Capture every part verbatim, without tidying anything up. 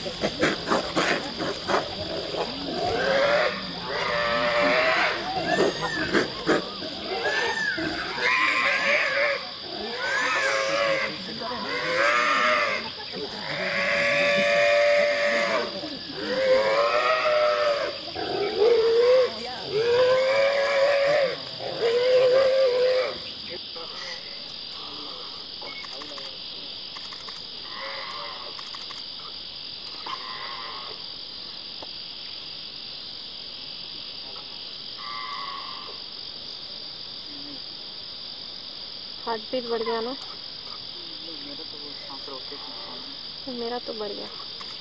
Heart beat बढ़ गया ना? मेरा तो वो सांस रोक के मेरा तो बढ़ गया।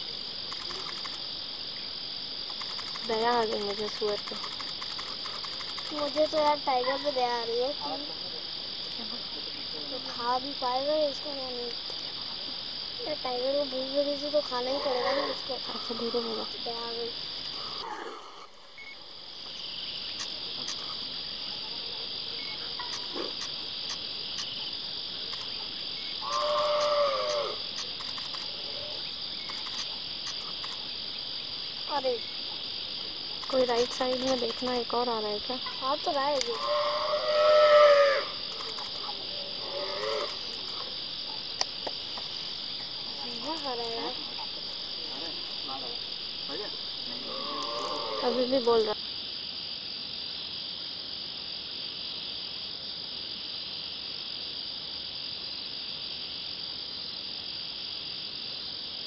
दया आ गई मुझे सुअर पे। मुझे तो यार टाइगर पे दया आ रही है कि तो खा भी पाएगा इसको या नहीं। यार टाइगर को भूख लगी थी तो खाना ही पड़ेगा ना इसको। अच्छा धीरे बोलो। दया आ गई। अरे कोई राइट साइड में देखना, एक और आ रहा है क्या? आ तो रहा है जी। क्या खा रहा है यार? अभी भी बोल रहा